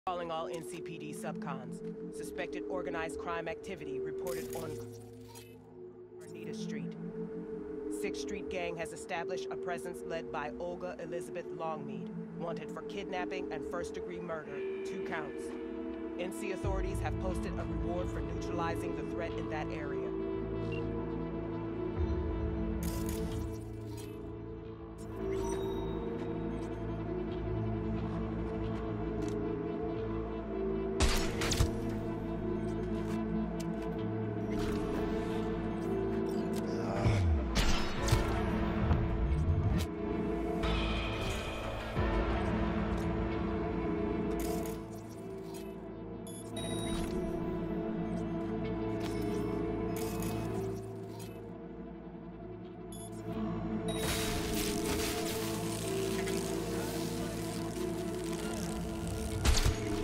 Calling all NCPD subcons. Suspected organized crime activity reported on Arnita Street. 6th Street Gang has established a presence led by Olga Elizabeth Longmead, wanted for kidnapping and first-degree murder, 2 counts. NC authorities have posted a reward for neutralizing the threat in that area.